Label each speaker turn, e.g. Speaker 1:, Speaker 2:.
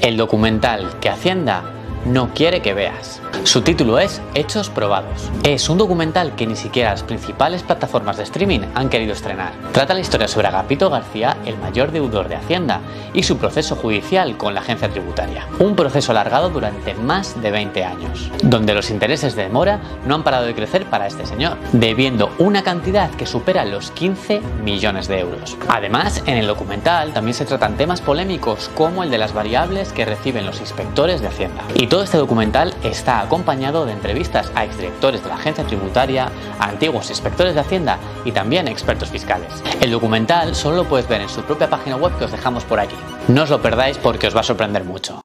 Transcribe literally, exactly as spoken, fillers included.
Speaker 1: el documental que Hacienda no quiere que veas. Su título es Hechos Probados. Es un documental que ni siquiera las principales plataformas de streaming han querido estrenar. Trata la historia sobre Agapito García, el mayor deudor de Hacienda, y su proceso judicial con la agencia tributaria. Un proceso alargado durante más de veinte años, donde los intereses de demora no han parado de crecer para este señor, debiendo una cantidad que supera los quince millones de euros. Además, en el documental también se tratan temas polémicos como el de las variables que reciben los inspectores de Hacienda. Y todo este documental está acompañado de entrevistas a exdirectores de la agencia tributaria, a antiguos inspectores de Hacienda y también expertos fiscales. El documental solo lo puedes ver en su propia página web que os dejamos por aquí. No os lo perdáis porque os va a sorprender mucho.